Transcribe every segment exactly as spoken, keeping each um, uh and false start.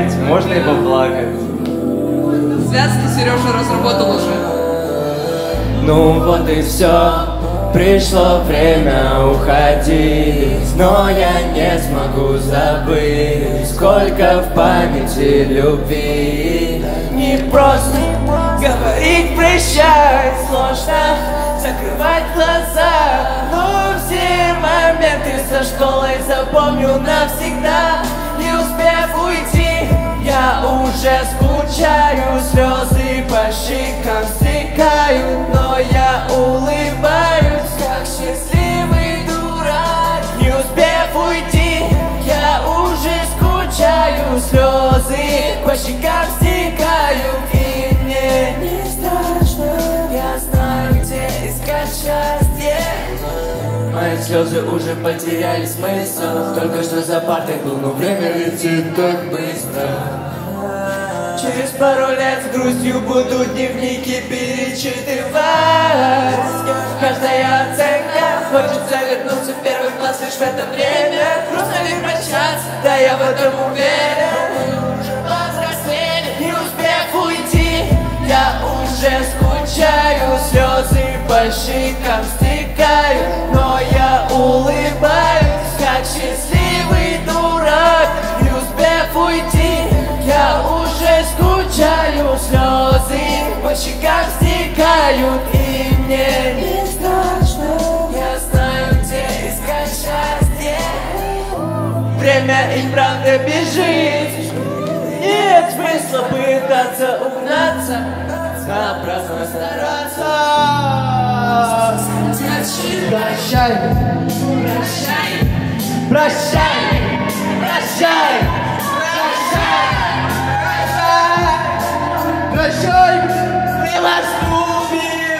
поплакать, можно и поплакать. Связки Сережа разработал уже. Ну вот и все, пришло время уходить, но я не смогу забыть, сколько в памяти любви. Не просто говорить прощай, сложно закрывать глаза, но все моменты со школой запомню навсегда. Не успев уйти, я уже скучаю, слезы по щекам стекают, но я улыбаюсь, как счастливый дурак. Не успев уйти, я уже скучаю, слезы по щекам стекают, и мне не страшно, я знаю, где искать счастье. Мои слезы уже потеряли смысл, только что за партой был, но время летит так быстро. Через пару лет с грустью буду дневники перечитывать. Каждая оценка, хочется вернуться в первый класс лишь в это время. Просто ли прощаться, да я в этом уверен. Мы уже повзрослели, не успев уйти, я уже скучаю, слезы по щекам стекают, но я улыбаюсь, как счастливый дурак. Не успев уйти, я уже скучаю, слезы по щекам стекают, и мне не страшно, я знаю, где искать счастье. Время и правда бежит, нет смысла пытаться угнаться, напрасно стараться. Прощай, прощай, прощай, прощай, прощай, прощай, милостивый.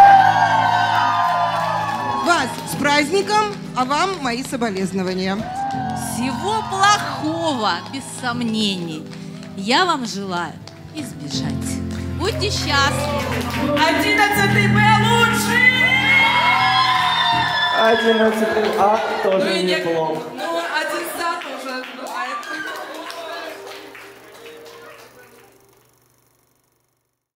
Вас с праздником, а вам мои соболезнования. Всего плохого, без сомнений. Я вам желаю избежать. Будьте счастливы. Одиннадцатый Б лучший! Одиннадцатый А тоже Ну и не- неплохо.